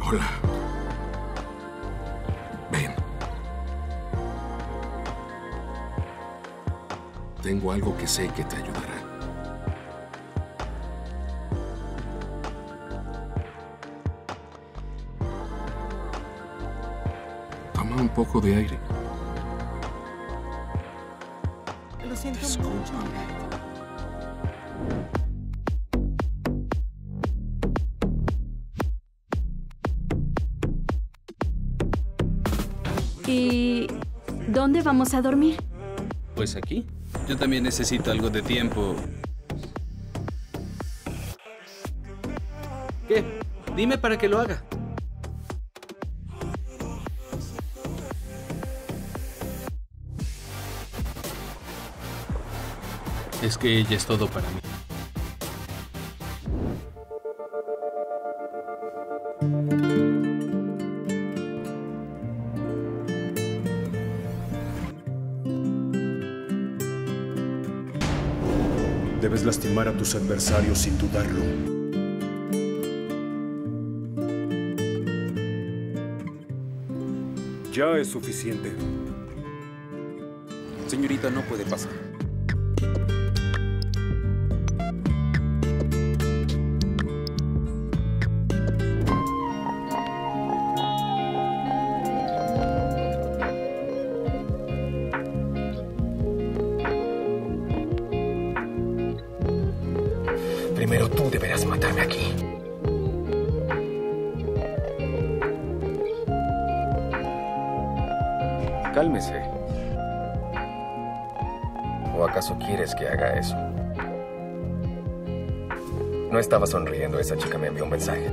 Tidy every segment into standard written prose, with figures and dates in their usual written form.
Hola. Ven. Tengo algo que sé que te ayudará. Toma un poco de aire. Lo siento mucho. Discúlpame. ¿Y dónde vamos a dormir? Pues aquí. Yo también necesito algo de tiempo. ¿Qué? Dime para que lo haga. Es que ella es todo para mí. Debes lastimar a tus adversarios sin dudarlo. Ya es suficiente. Señorita, no puede pasar. Primero tú deberás matarme aquí. Cálmese. ¿O acaso quieres que haga eso? No estaba sonriendo. Esa chica me envió un mensaje.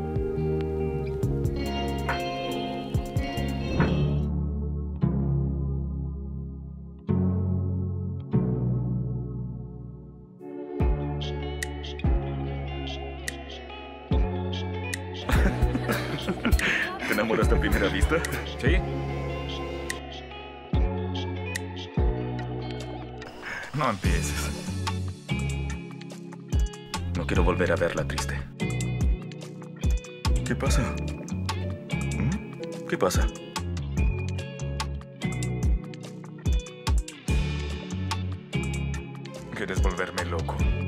¿Te enamoraste a primera vista? ¿Sí? No empieces. No quiero volver a verla triste. ¿Qué pasa? ¿Qué pasa? ¿Quieres volverme loco?